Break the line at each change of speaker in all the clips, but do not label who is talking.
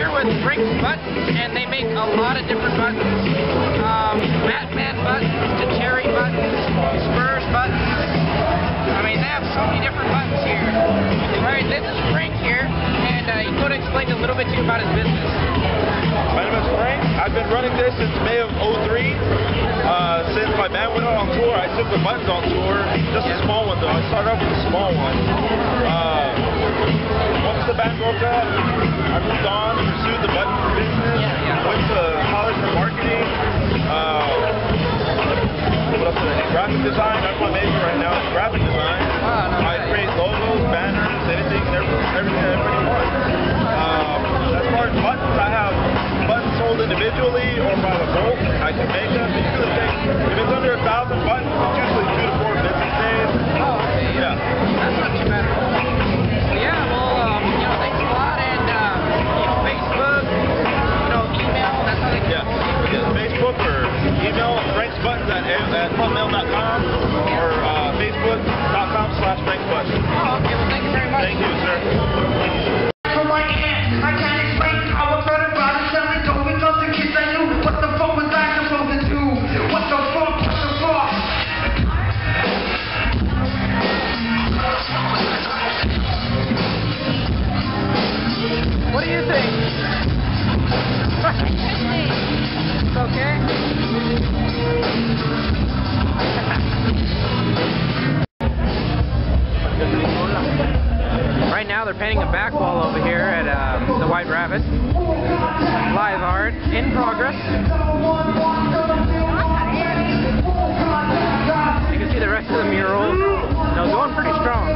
here with Frank's Buttons, and they make a lot of different buttons. Batman buttons to cherry buttons, Spurs buttons. I mean, they have so many different buttons here. Alright, this is Frank here, and he's going to explain a little bit to you about his business.
My name is Frank. I've been running this since May of '03. Since my band went out on tour, I took the buttons on tour. Just a small one though. I started off with a small one. Once the band broke up, I moved on, pursued the button business. Went to college for marketing. What else did I do? Graphic design. That's my major right now. Is graphic design. I create logos, banners, anything, everything that everybody wants. As far as buttons, I have buttons sold individually or by the bolt. I can make them. It usually takes, if it's under 1,000 buttons, it's usually 2 to 4 business days.
Oh, okay.
Yeah.
That's not too bad. Yeah, well, thanks a lot, and, Facebook, email, that's how they can
Facebook or email franksbuttons@hotmail.com or facebook.com/franksbuttons.
Oh, okay, well, thank you very much.
Thank you, sir.
I can't explain. I was heard about it, selling dope with other kids I knew. What the fuck was I supposed to do? What the fuck? What the fuck?
What do you think? It's okay? Right now they're painting a back wall over here at the White Rabbit. Live art in progress. You can see the rest of the mural. Going pretty strong.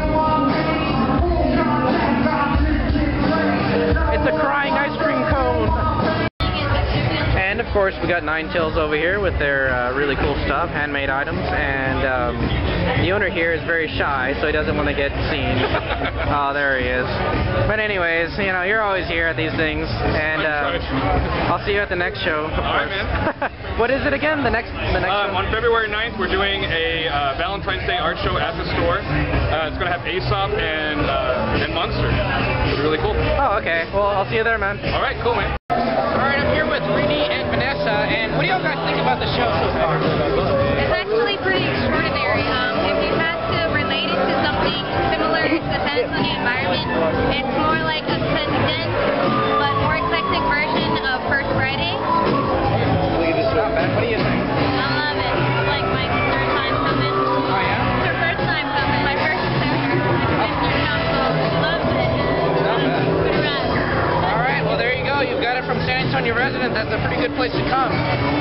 It's a crying ice cream cone. And of course we got Nine Tails over here with their really cool stuff, handmade items, and the owner here is very shy, so he doesn't want to get seen. Oh, there he is. But anyways, you're always here at these things, and I'll see you at the next show.
Alright, man.
What is it again? The next show?
On February 9th, we're doing a Valentine's Day art show at the store. It's going to have Aesop and Monster. It's really cool.
Oh, okay. Well, I'll see you there, man.
Alright, cool, man.
Alright, I'm here with Rini and Vanessa, and what do y'all guys think about the show so far?
It's actually pretty extraordinary. If you had to relate it to something similar, it depends on the environment. It's more like a condensed but more eclectic version of First Friday.
What do you think?
I love it. It's like my third time coming.
Oh, yeah?
It's her first time coming. My first ever. Loves it. Good run.
Alright, well there you go. You've got it from San Antonio resident. That's a pretty good place to come.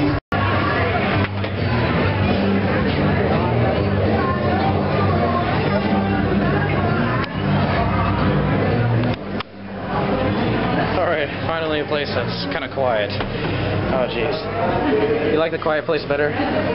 Alright, finally a place that's kind of quiet. Oh jeez. You like the quiet place better?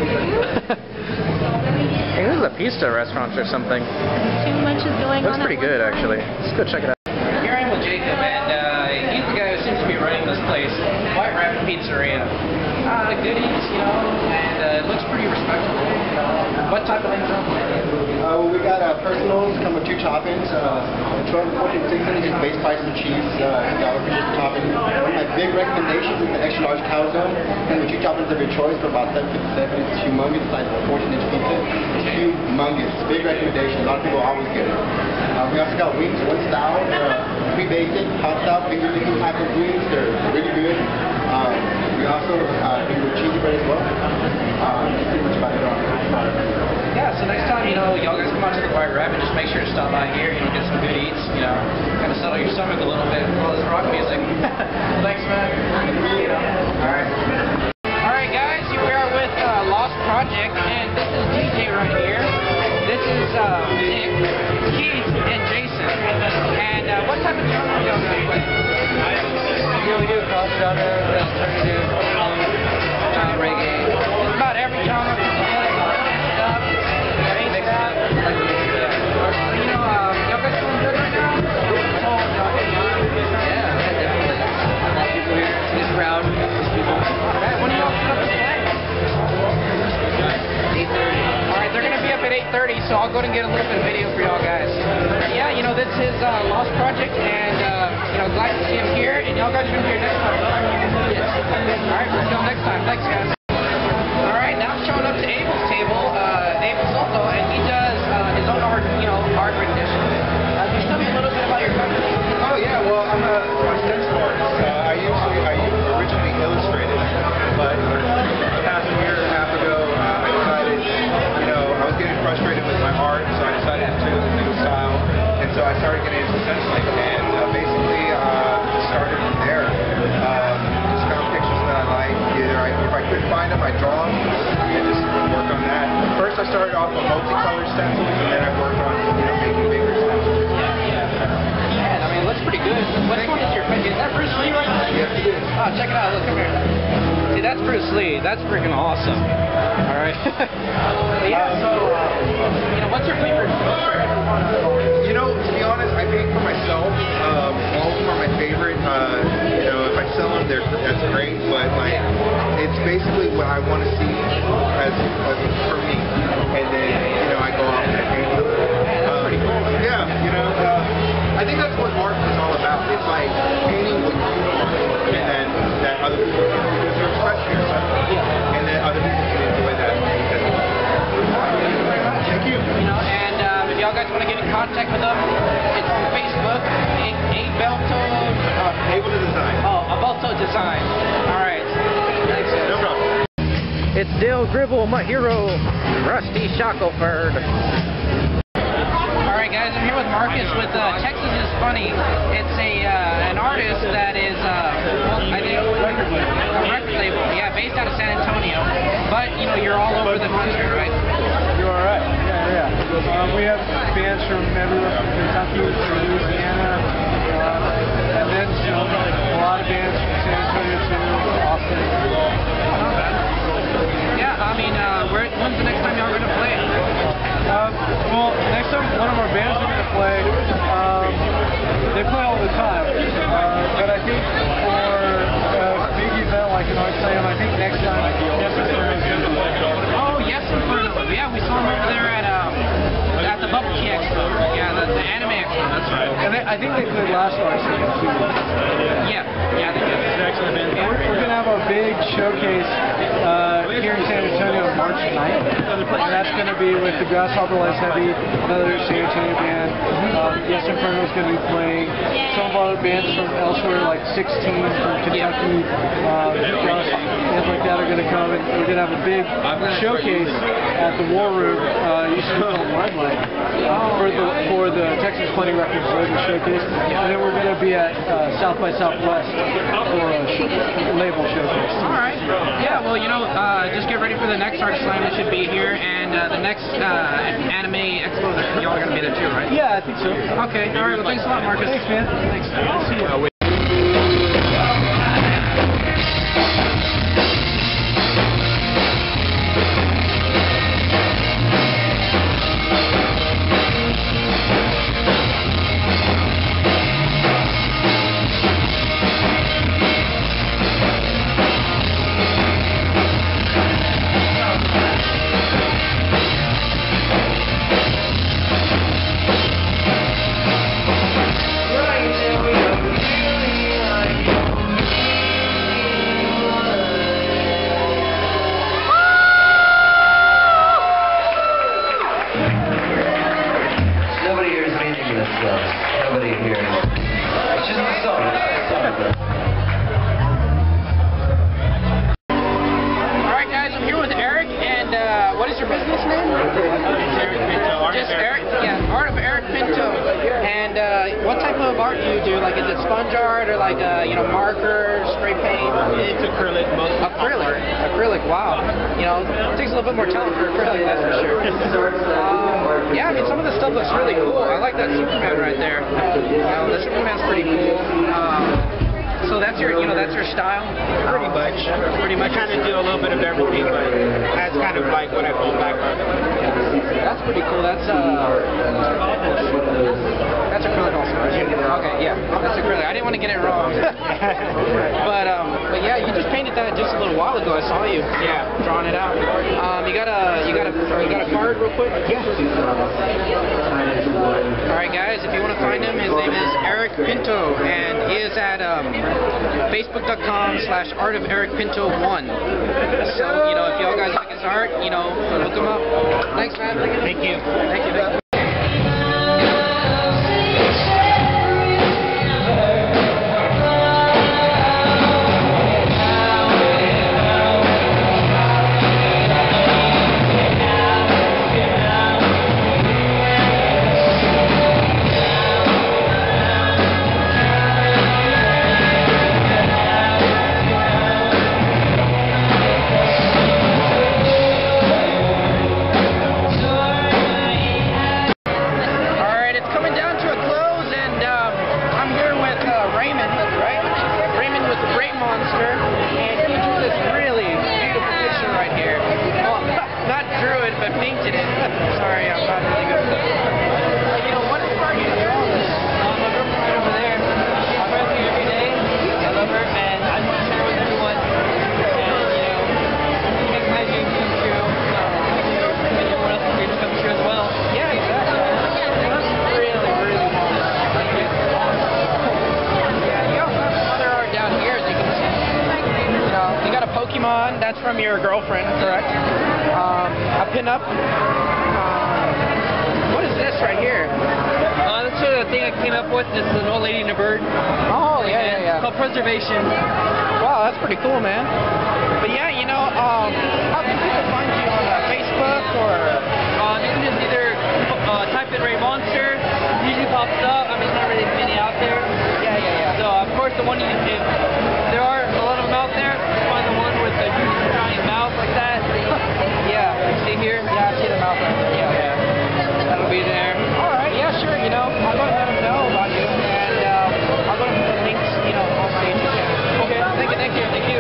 Hey, this is a pizza restaurant or something.
Too much is going on.
Looks pretty good actually. Let's go check it out. Here I am with Jacob, and he's the guy who seems to be running this place, White Rabbit Pizzeria. Goodies, and it looks pretty respectable. What type of things are
Well, we got personals, come with 2 toppings. $12.14 is base price of cheese, $1 for just a topping. One of my big recommendations is the extra large calzone, and with 2 toppings of your choice for about $7.57. It's humongous, it's like a 14-inch pizza. It's humongous, big recommendation. A lot of people always get it. We also got wings, 1 style, 3 basic, hot style, finger licking type of wings. They're really good. We also do cheesy bread as well. That's pretty much about it on the product.
Yeah, so next time, y'all guys come out to the White Rabbit, just make sure to stop by here, get some good eats, kind of settle your stomach a little bit with all this rock music. Thanks, man. Alright. Alright, guys, here we are with Lost Project, and this is DJ right here. This is Nick, Keith, and Jason. And what type of genre do y'all guys play? We do cross genre, alternative, reggae. It's about every genre. Y'all guys doing good right now? Yeah, definitely. This crowd. Alright, when are y'all up to play? 8:30. Alright, they're gonna be up at 8:30, so I'll go and get a little bit of video for y'all guys. Yeah, this is Lost Project, and glad to see him here. y'all guys are going to be here next time. Yes. All right, we'll come next time. Thanks, guys. All right, now I'm showing up to Abel's table. Abel's also, and he does his own art, art renditions. Can you tell me a little bit about your company?
Oh yeah, well I'm a stencil artist. I originally illustrated, but half a year and a half ago I decided, I was getting frustrated with my art, so I decided to choose a new style, and so I started getting into stenciling, and basically just started from there. Just found pictures that I like. If I couldn't find them, I draw them and just work on that. First I started off with multicolored stencils, and then I worked on making bigger stencils.
Man, I mean, it looks pretty good. Which one is your favorite? Is that Bruce Lee right now?
Yes, it is.
Oh, check it out. Look, come here. See, that's Bruce Lee. That's freaking awesome. All right. Yeah, so, what's your favorite?
To be honest, I paint for myself. All of them are my favorite. If I sell them, that's great. But it's basically what I want to see as for me, and then I go off and I paint them.
That's pretty cool.
Yeah, I think that's what art is all about. It's like painting what you want, and then that other people can do to express yourself, and then other people can enjoy that as well. Thank you.
And if y'all guys want to get in contact with them, it's on Facebook.
Able to design.
Oh, Abelto Design. All right. Thanks, guys.
No problem.
It's Dale Gribble, my hero, Rusty Shackelford. Alright guys, I'm here with Marcus with Texas is Funny. It's an artist that is I think a record label. Yeah, based out of San Antonio. But you're all over the country, right?
You're alright. Yeah. We have bands from everywhere from Kentucky to Louisiana, and then a lot of bands from San Antonio to Austin.
Yeah, I mean, when's the next time y'all are gonna play?
Well, next time one of our bands are gonna play, they play all the time. But I think for a big event like an Artslam, I think next time Yes Inferno is gonna play.
Oh, Yes Inferno. Yeah, we saw them over there at the Bubble Tea Expo. Yeah, the Anime Expo. That's right.
And I think they played last Artslam too.
Yeah, they did.
We're gonna have a big showcase here in San Antonio on March 9th, and that's going to be with the Grasshopper Lights Heavy, another San Antonio band. Yes Inferno is going to be playing. Some of our bands from elsewhere, like 16 from Kentucky, bands like that are going to come, and we're going to have a big showcase at the War Room, used to be called Limelight, for the Texas Funny Records label showcase, and then we're going to be at South by Southwest for a label showcase.
All right. Yeah, well, just get ready for the next Artslam. It should be here, and the next Anime Expo, y'all are going to be there too, right?
Yeah, I think so.
Okay. All right. Well, thanks a lot, Marcus.
Thanks, man.
Thanks. See you.
Nobody here. It's just a song.
Alright guys, I'm here with Eric, and what is your business name? Just Eric, yeah, Art of Eric Pinto. And what type of art do you do? Like, is it sponge art or like, marker, spray paint?
It's acrylic, mostly.
Acrylic, wow. It takes a little bit more talent for acrylic, that's for sure. Yeah, I mean, some of the stuff looks really cool. I like that Superman right there. The Superman's pretty cool. So that's your style?
Pretty much. I kind of do a little bit of everything, but that's kind of like what I fall back on.
That's pretty cool. That's acrylic also, right? Okay, yeah, that's acrylic. I didn't want to get it wrong. but yeah, you just painted that just a little while ago. I saw you.
Yeah,
drawing it out. You got a card real quick?
Yeah.
All right, guys. If you want to find him, his name is Eric Pinto, and he is at Facebook.com/ArtofEricPinto1. So if y'all guys like his art, look him up. Thanks, man.
Thank you.
Thank you. That's from your girlfriend, correct? A pin-up. What is this right here?
That's the thing I came up with. It's an old lady and a bird.
Oh, yeah.
It's called preservation.
Wow, that's pretty cool, man. But yeah, how can people find you on Facebook or?
You can just either type in Ray Monster. It usually pops up. I mean, there's not really many out there.
Yeah.
So of course, the one if there are a lot of them out there, find the one with the huge giant mouth like that.
Yeah.
See here?
Yeah, I see the mouth right there. Yeah.
That'll be there.
All right. Yeah, sure. I'll go ahead and let them know about you, and I'll go ahead and put the links, on my YouTube channel. Okay. Thank you.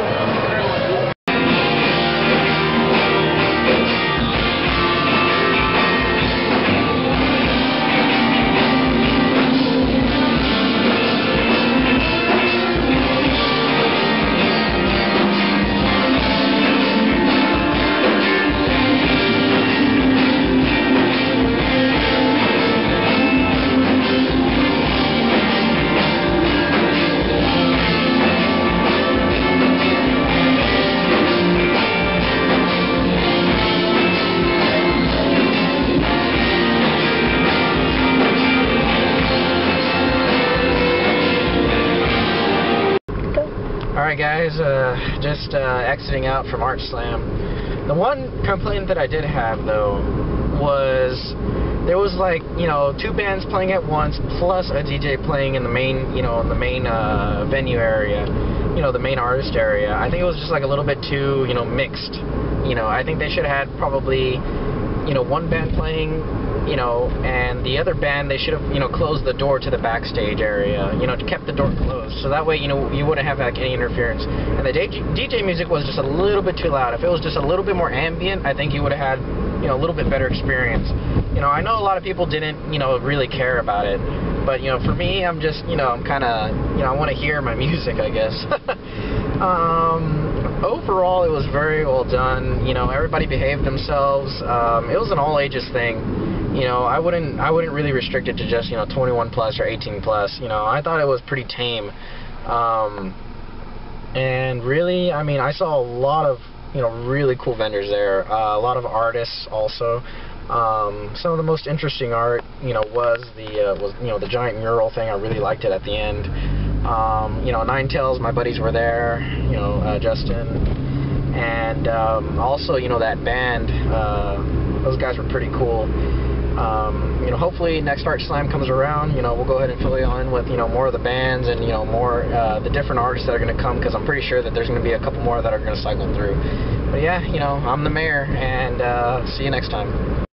Alright guys, just exiting out from Artslam. The one complaint that I did have though was there was like, two bands playing at once plus a DJ playing in the main, venue area, the main artist area. I think it was just like a little bit too, mixed. I think they should have had probably, one band playing, and the other band, they should have, closed the door to the backstage area, kept the door closed, so that way, you wouldn't have like any interference. And the DJ music was just a little bit too loud. If it was just a little bit more ambient, I think you would have had, a little bit better experience. I know a lot of people didn't, really care about it, but, for me, I'm just, I'm kind of, I want to hear my music, I guess. Overall, it was very well done. Everybody behaved themselves. It was an all ages thing. I wouldn't really restrict it to just 21 plus or 18 plus. I thought it was pretty tame. And really, I mean, I saw a lot of really cool vendors there. A lot of artists also. Some of the most interesting art, was the giant mural thing. I really liked it at the end. Nine Tails, my buddies were there, Justin, and also, that band, those guys were pretty cool. Hopefully next Artslam comes around, we'll go ahead and fill you in with, more of the bands and, more, the different artists that are going to come, because I'm pretty sure that there's going to be a couple more that are going to cycle through. But yeah, I'm the mayor, and see you next time.